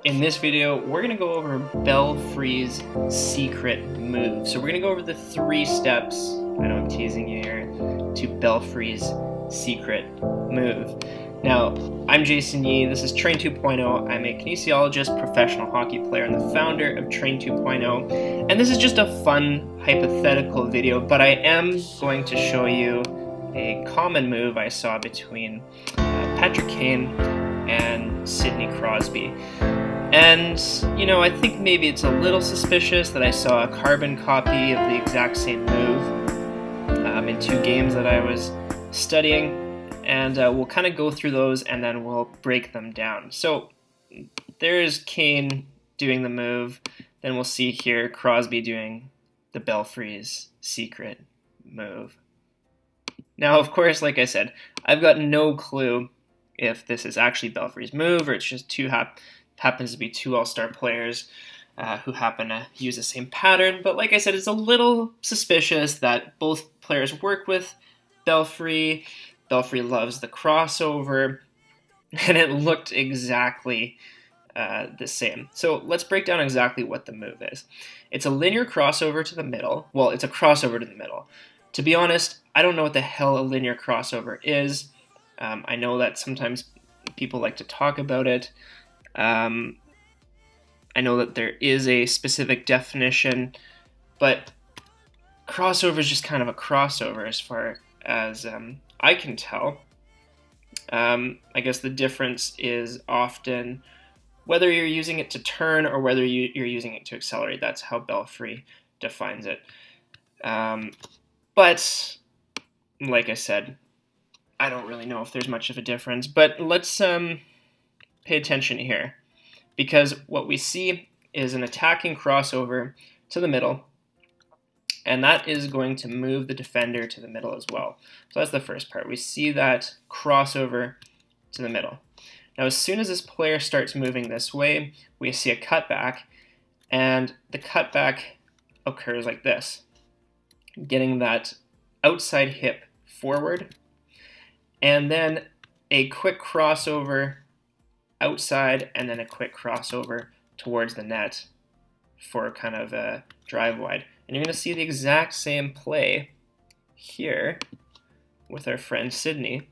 In this video, we're going to go over Belfry's secret move. So we're going to go over the 3 steps, I know I'm teasing you here, to Belfry's secret move. Now, I'm Jason Yee, this is Train 2.0. I'm a kinesiologist, professional hockey player, and the founder of Train 2.0. And this is just a fun, hypothetical video, but I am going to show you a common move I saw between Patrick Kane and Sidney Crosby. And, you know, I think maybe it's a little suspicious that I saw a carbon copy of the exact same move in 2 games that I was studying. And we'll kind of go through those and then we'll break them down. So there's Kane doing the move. Then we'll see here Crosby doing the Belfry's secret move. Now, of course, like I said, I've got no clue if this is actually Belfry's move or it's just happens to be 2 all-star players who happen to use the same pattern. But like I said, it's a little suspicious that both players work with Belfry. Belfry loves the crossover, and it looked exactly the same. So let's break down exactly what the move is. It's a linear crossover to the middle. Well, it's a crossover to the middle. To be honest, I don't know what the hell a linear crossover is. I know that sometimes people like to talk about it. I know that there is a specific definition, but crossover is just kind of a crossover as far as I can tell. I guess the difference is often whether you're using it to turn or whether you're using it to accelerate. That's how Belfry defines it. But like I said, I don't really know if there's much of a difference. But let's pay attention here, because what we see is an attacking crossover to the middle, and that is going to move the defender to the middle as well. So that's the first part. We see that crossover to the middle. Now, as soon as this player starts moving this way, we see a cutback, and the cutback occurs like this, getting that outside hip forward, and then a quick crossover outside, and then a quick crossover towards the net for kind of a drive wide. And you're going to see the exact same play here with our friend Sidney,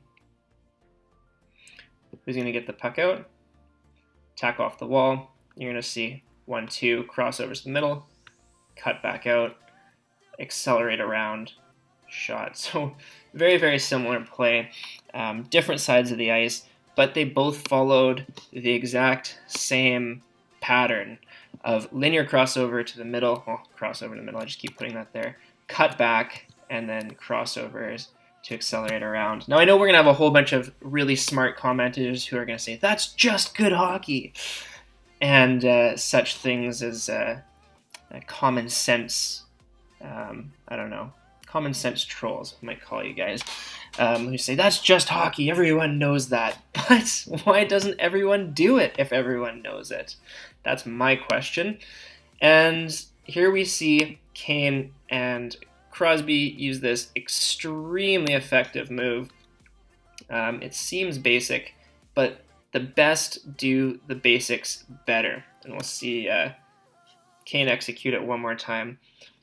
who's going to get the puck out, tack off the wall. You're going to see 1-2 crossovers to the middle, cut back out, accelerate around, shot. So very, very similar play, different sides of the ice, but they both followed the exact same pattern of linear crossover to the middle, crossover to the middle, I just keep putting that there, cut back, and then crossovers to accelerate around. Now I know we're going to have a whole bunch of really smart commenters who are going to say, that's just good hockey, and such things as common sense, I don't know, common sense trolls, I might call you guys, who say, that's just hockey, everyone knows that. But why doesn't everyone do it if everyone knows it? That's my question. And here we see Kane and Crosby use this extremely effective move. It seems basic, but the best do the basics better. And we'll see Kane execute it one more time.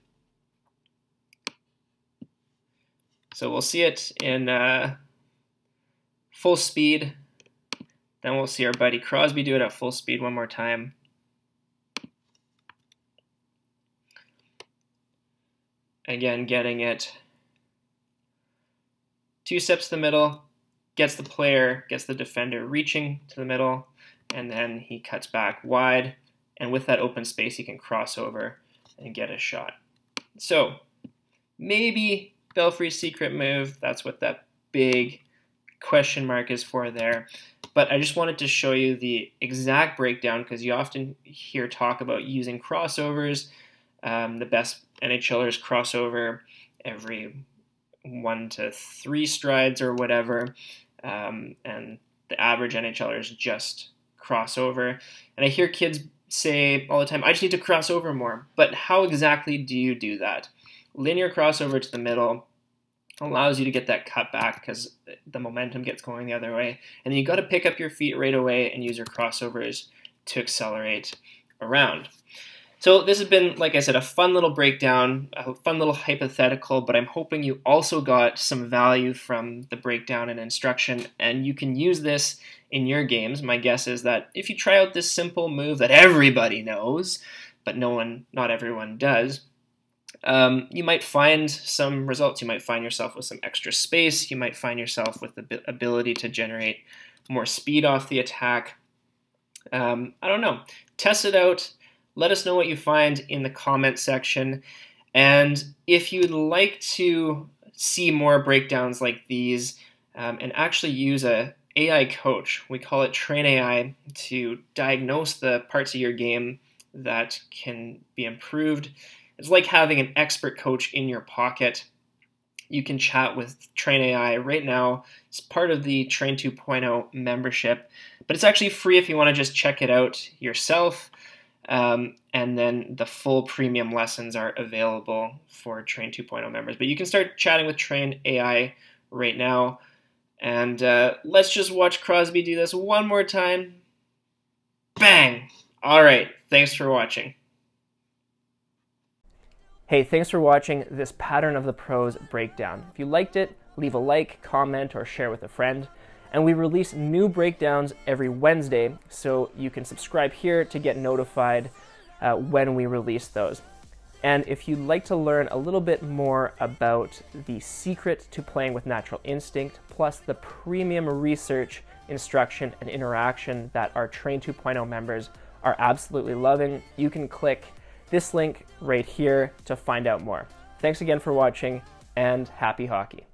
So we'll see it in full speed. Then we'll see our buddy Crosby do it at full speed one more time. Again, getting it 2 steps to the middle, gets the player, gets the defender reaching to the middle, and then he cuts back wide. And with that open space, he can cross over and get a shot. So maybe Belfry's secret move, that's what that big question mark is for there. But I just wanted to show you the exact breakdown, because you often hear talk about using crossovers. The best NHLers crossover every 1 to 3 strides or whatever, and the average NHLers just crossover. And I hear kids say all the time, I just need to cross over more. But how exactly do you do that? Linear crossover to the middle allows you to get that cut back because the momentum gets going the other way. And then you got to pick up your feet right away and use your crossovers to accelerate around. So this has been, like I said, a fun little breakdown, a fun little hypothetical, but I'm hoping you also got some value from the breakdown and instruction, and you can use this in your games. My guess is that if you try out this simple move that everybody knows, but not everyone does, you might find some results. You might find yourself with some extra space. You might find yourself with the ability to generate more speed off the attack. I don't know. Test it out. Let us know what you find in the comment section. And if you'd like to see more breakdowns like these and actually use a AI coach, we call it Train AI, to diagnose the parts of your game that can be improved. It's like having an expert coach in your pocket. You can chat with Train AI right now. It's part of the Train 2.0 membership, but it's actually free if you want to just check it out yourself. And then the full premium lessons are available for Train 2.0 members. But you can start chatting with Train AI right now. And let's just watch Crosby do this one more time. Bang! All right, thanks for watching. Hey, thanks for watching this Pattern of the Pros breakdown. If you liked it, leave a like, comment, or share with a friend. And we release new breakdowns every Wednesday, so you can subscribe here to get notified when we release those. And if you'd like to learn a little bit more about the secret to playing with natural instinct, plus the premium research, instruction, and interaction that our Train 2.0 members are absolutely loving, you can click this link right here to find out more. Thanks again for watching, and happy hockey.